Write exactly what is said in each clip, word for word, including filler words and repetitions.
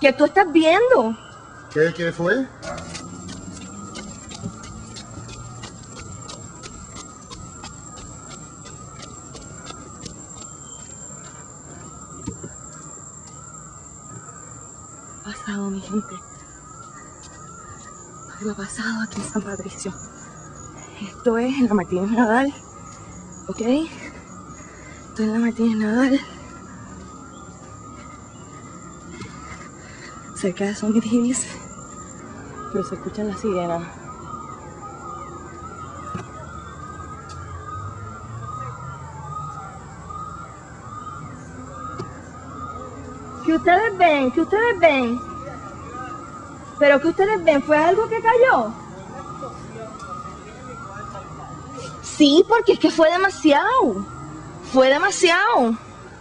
¿Qué tú estás viendo? ¿Qué, qué fue? Pasado, mi gente. Lo ha pasado aquí en San Patricio. Esto es en la Martínez Nadal, ¿ok? Esto es en la Martínez Nadal, cerca de Summit Hills, pero se escuchan las sirenas. ¿Qué ustedes ven? ¿Qué ustedes ven? ¿Pero qué ustedes ven? ¿Fue algo que cayó? Sí, porque es que fue demasiado. Fue demasiado.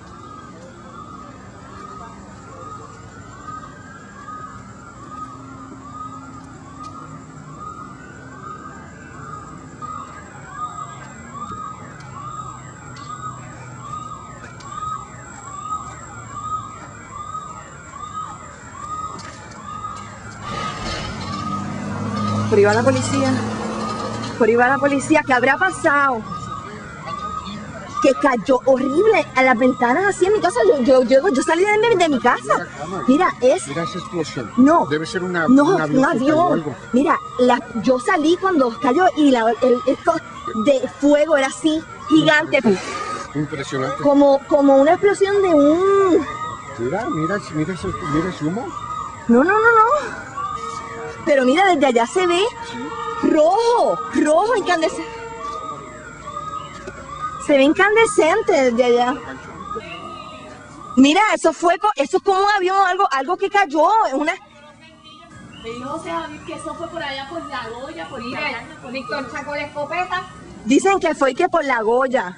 Por ahí va la policía. Por ahí va la policía. ¿Qué habrá pasado? Que cayó horrible a las ventanas así en mi casa. Yo, yo, yo, yo salí de, de mi casa. Mira, es... Mira esa explosión. No. Debe ser una, no, un avión. un avión. Mira, la, yo salí cuando cayó y la, el, esto de fuego era así, gigante. Impresionante. Como, como una explosión de un... Mira, mira, mira ese, mira ese humo. No, no, no, no. Pero mira, desde allá se ve rojo, rojo, incandescente. Se ve incandescente desde allá. Mira, eso fue, eso es como un avión, algo, algo que cayó, una... Me dijo José Javier que eso fue por allá por La Goya, por ir a Víctor sacó la escopeta. Dicen que fue que por La Goya.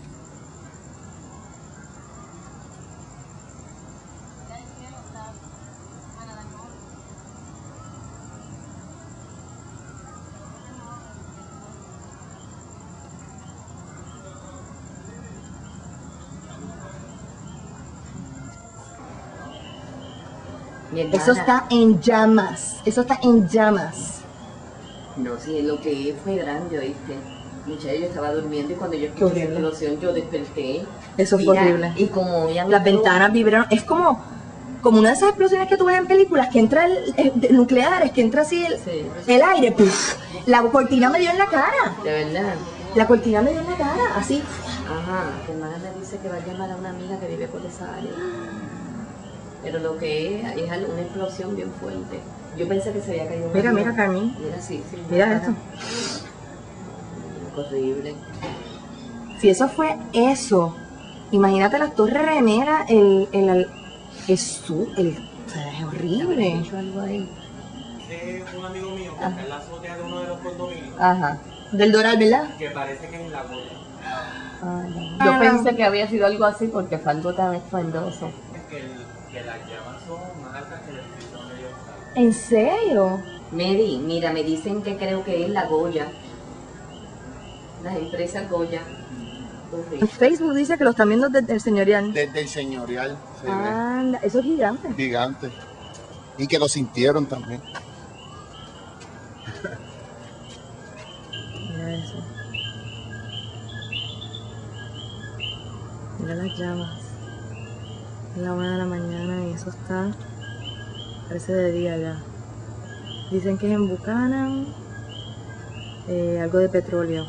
Eso está en llamas, eso está en llamas. No, sí, lo que fue grande, ¿oíste? Muchacha, yo estaba durmiendo y cuando yo escuché la explosión yo desperté. Eso fue Mira, horrible. Y como las ventanas vibraron, es como, como una de esas explosiones que tú ves en películas, que entra el, el nucleares, que entra así el, sí. el aire, pues, la cortina me dio en la cara. De verdad. La cortina me dio en la cara, así. Ajá, mi hermana me dice que va a llamar a una amiga que vive por esa área. Pero lo que es, es una explosión bien fuerte. Yo pensé que se había caído un Mira, avión. mira, Carmen. Mira, sí, sí. Mira esto. Horrible. Si eso fue eso, imagínate las torres remeras, el, el, el, el, su, el, o sea, es horrible. ¿Hecho algo ahí? Es un amigo mío que está en la azotea de uno de los condominios. Ajá. Del Doral, ¿verdad? Que parece que es en La Goya. Ah, no. Yo pensé que había sido algo así porque fue algo tan estruendoso. Es que, el, que las llamas son más altas que el piso donde ellos están. ¿En serio? Mary, mira, me dicen que creo que es La Goya. Las empresas Goya. En Facebook dice que lo están viendo desde el señorial. Desde el señorial se Anda, eso es gigante. ve. Gigante. Y que lo sintieron también. Mira eso. Mira las llamas. Es la una de la mañana y eso está... Parece de día ya. Dicen que es en Buchanan. Eh, algo de petróleo.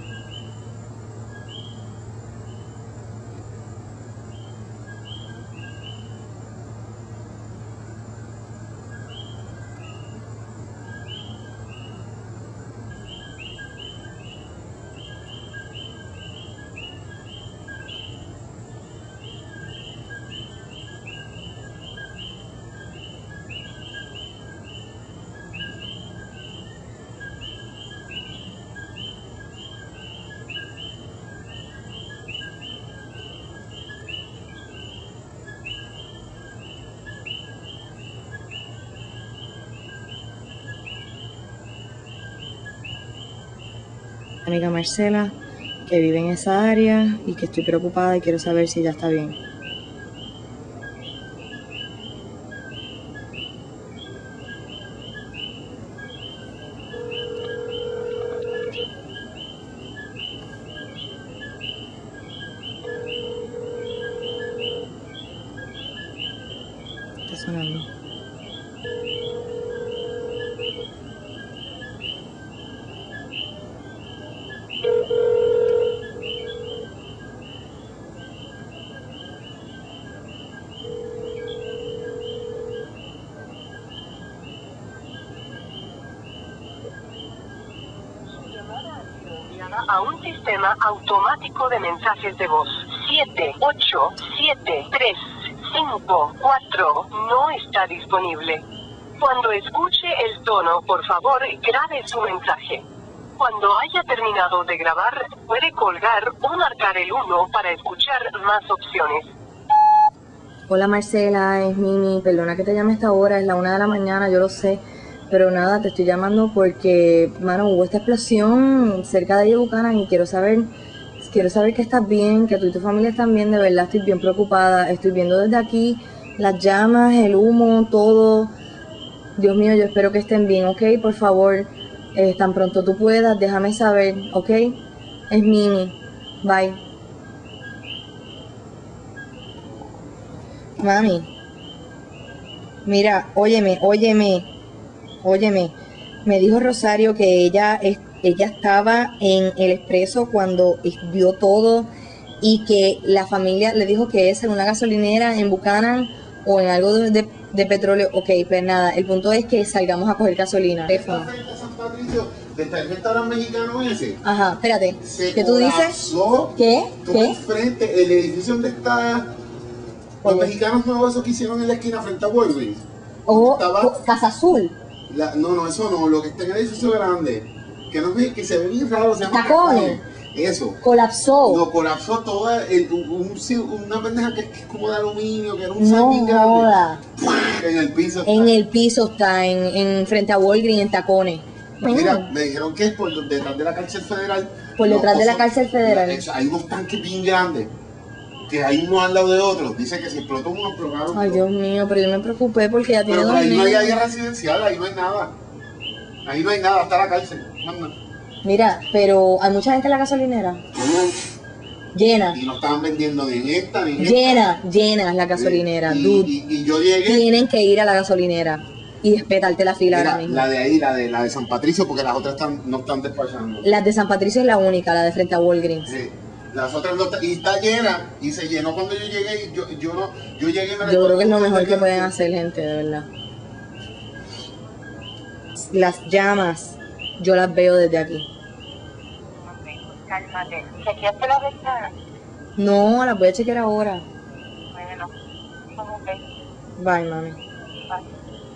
Amiga Marcela, que vive en esa área y que estoy preocupada y quiero saber si ella está bien. A un sistema automático de mensajes de voz. siete ocho siete tres cinco cuatro no está disponible. Cuando escuche el tono, por favor, grabe su mensaje. Cuando haya terminado de grabar, puede colgar o marcar el uno para escuchar más opciones. Hola Marcela, es Mimi, perdona que te llame a esta hora, es la una de la mañana, yo lo sé. Pero nada, te estoy llamando porque, mano, hubo esta explosión cerca de Buchanan y quiero saber, quiero saber que estás bien, que tú y tu familia están bien, de verdad estoy bien preocupada. Estoy viendo desde aquí las llamas, el humo, todo. Dios mío, yo espero que estén bien, ¿ok? Por favor, eh, tan pronto tú puedas, déjame saber, ¿ok? Es Mimi, bye. Mami, mira, óyeme, óyeme. Óyeme, me dijo Rosario que ella, es, ella estaba en el expreso cuando vio todo y que la familia le dijo que es en una gasolinera en Buchanan o en algo de, de, de petróleo. Ok, pues nada, el punto es que salgamos a coger gasolina. Teléfono. San Patricio, ¿está el restaurante mexicano ese? Ajá, espérate. Se ¿Qué tú dices? colapsó ¿Qué? todo ¿Qué? enfrente, el edificio donde está los Ok. mexicanos nuevos esos que hicieron en la esquina frente a Walgreens. Oh, Estaba- oh, Casa Azul. La- no, no, eso no, lo que está en el edificio grande, que no ve, que se ve bien raro, se llama Tacones. Tacones. Eso. Colapsó. Lo colapsó toda el, un, un- una pendeja que, que es como de aluminio, que era un No sandín grande. joda. ¡Pum! En el piso. En el piso está, en, en frente a Walgreens, en tacones. Mira, me dijeron que es por detrás de la cárcel federal. Por Los detrás de la cosas- cárcel federal. Eso, hay unos tanques bien grandes, que hay uno al lado de otro. Dice que si explotó uno, explotaron. Ay, Dios mío, pero yo me preocupé porque ya tiene Pero dos por ahí no hay niños. área residencial, ahí no hay nada. Ahí no hay nada, hasta la cárcel. Manda. Mira, pero hay mucha gente en la gasolinera. Llena, Y no estaban vendiendo ni en esta ni en esta. llena, llena la gasolinera. Y, Dude, y- y yo llegué. tienen que ir a la gasolinera y respetarte la fila Mira, ahora mismo. la de ahí, la de la de San Patricio, porque las otras están, no están despachando. La de San Patricio es la única, la de frente a Walgreens. Sí. Las otras no están, y está llena, y se llenó cuando yo llegué, y yo, yo no, yo llegué y me Yo creo que es lo recuerdo mejor que que- pueden hacer, gente, de verdad. Las llamas, yo las veo desde aquí. Cálmate. ¿Chequeaste la ventana? No, las voy a chequear ahora. Bueno, ok. Bye, mami. Bye.